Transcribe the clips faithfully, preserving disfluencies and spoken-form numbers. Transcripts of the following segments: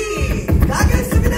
가겠습니다.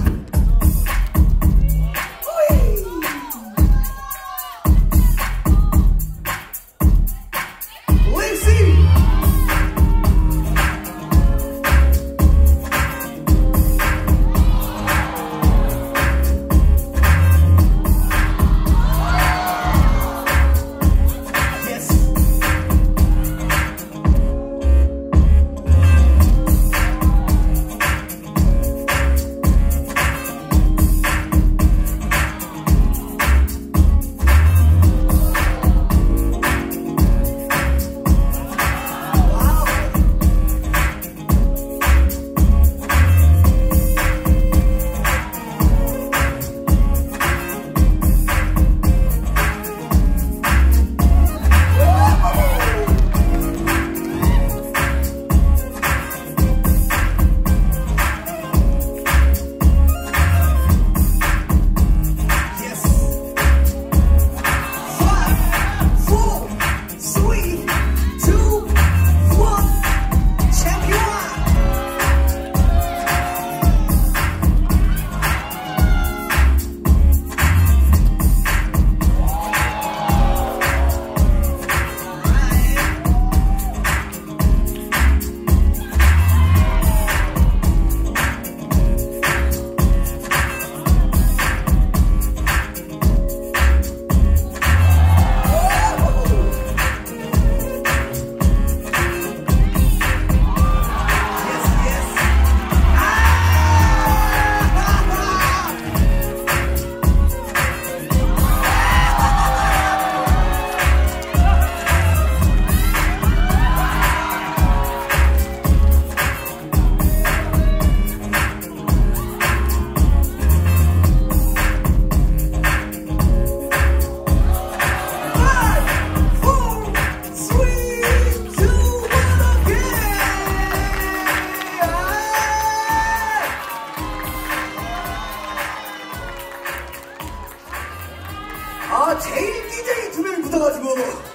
아, 제일 디제이 두 명이 붙어가지고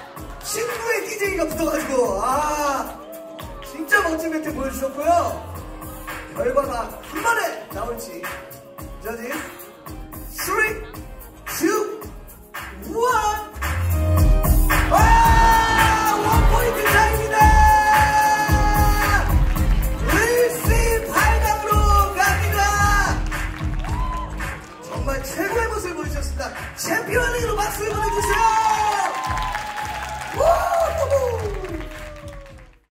친구의 디제이가 붙어가지고 아 진짜 멋진 멘트 보여주셨고요. 결과가 한번에 나올지 저지 쓰리, 투, 원 와! 원포인트 차입니다. 릴씨 팔 강으로 갑니다. 정말 최고의 모습을 보여주셨습니다. 챔피언 리그로 박수 보내주세요.